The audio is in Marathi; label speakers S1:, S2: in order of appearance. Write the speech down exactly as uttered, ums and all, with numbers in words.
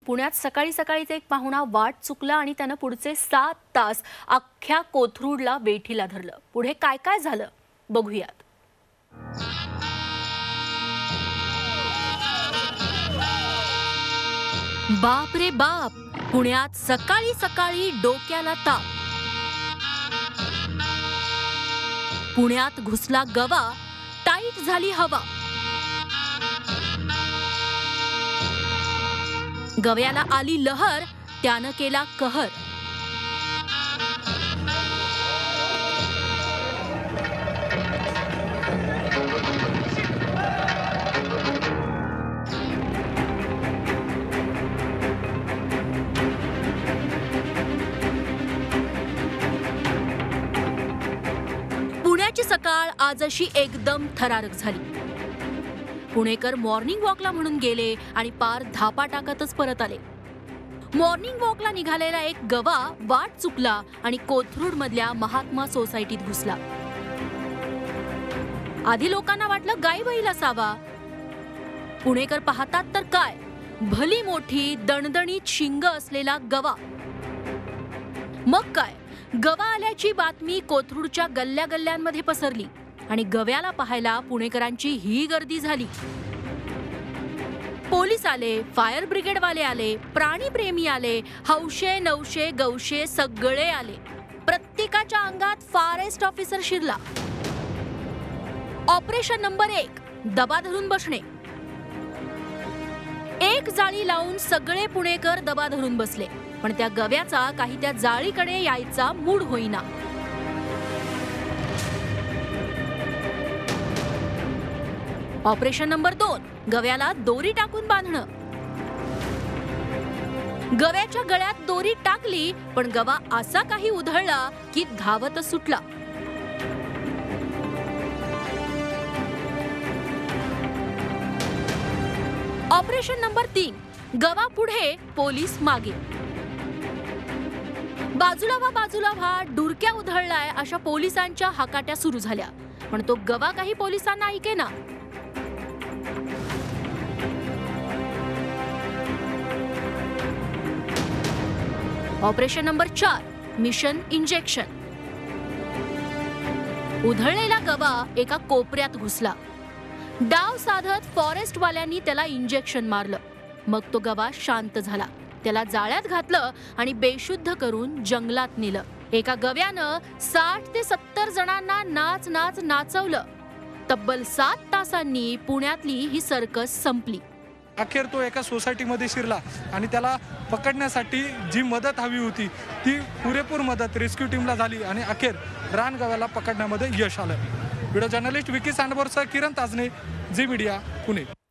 S1: पुण्यात सकाळी सकाळीच एक पाहुणा वाट चुकला आणि त्यानं पुढचे सात तास अख्ख्या कोथरूडला वेठीला धरलं। पुढे काय काय झालं बघूयात। बाप रे बाप, पुण्यात सकाळी सकाळी डोक्याला ताप। पुण्यात घुसला गवा, टाईट झाली हवा। गव्याला आली लहर, त्यानं केला कहर। पुण्याची सकाळ आज अशी एकदम थरारक झाली। पुणेकर मॉर्निंग वॉकला म्हणून गेले आणि पार धापा टाकतच परत आले। मॉर्निंग वॉकला निघालेला एक गवा वाट चुकला आणि कोथरूड मधल्या महात्मा सोसायटीत घुसला। आधी लोकांना वाटलं गाई बैल असावा। पुणेकर पाहतात तर काय, भली मोठी दणदणीत शिंग असलेला गवा। मग काय, गवा आल्याची बातमी कोथरूडच्या गल्ल्या गल्ल्यांमध्ये पसरली आणि गव्याला पाहायला पुणेकरांची ही गर्दी झाली। पोलीस आले, फायर ब्रिगेड वाले आले, प्राणी प्रेमी आले, हौशे नवशे गौशे सगळे आले। प्रत्येकाच्या अंगात फॉरेस्ट ऑफिसर शिरला। ऑपरेशन नंबर एक, दबा धरून बसणे। एक जाळी लावून सगळे पुणेकर दबा धरून बसले, पण त्या गव्याचा काही त्या जाळीकडे यायचा मूड होईना। ऑपरेशन नंबर दोन, गव्याला दोरी टाकून बांधणं। गव्याच्या गळ्यात दोरी टाकली, पण गवा असा काही उधळला की धावतच सुटला। ऑपरेशन नंबर तीन, गवा पुढे, पोलीस मागे। बाजूला व्हा, बाजूला व्हा, डुरक्या उधळलाय अशा पोलिसांच्या हाकाट्या सुरू झाल्या, पण तो गवा काही पोलिसांना ऐकेना। ऑपरेशन नंबर चार, मिशन इंजेक्शन। उधळलेला गवा एका कोपऱ्यात घुसला। डाव साधत फॉरेस्ट वाल्यांनी त्याला इंजेक्शन मारलं। मग तो गवा शांत झाला, त्याला जाळ्यात घातलं आणि बेशुद्ध करून जंगलात नेलं। एका गव्यानं साठ ते सत्तर जणांना नाच नाच नाचवलं। तब्बल सात तासांनी पुण्यातली ही सर्कस संपली।
S2: अखेर तो एका सोसायटीमध्ये शिरला आणि त्याला पकडण्यासाठी जी मदत हवी होती ती पुरेपूर मदत रेस्क्यू टीमला झाली आणि अखेर रानगव्याला पकडण्यामध्ये यश आलं। व्हिडिओ जर्नलिस्ट विकी सांडबोरसह किरण ताजने, झी मीडिया, पुणे।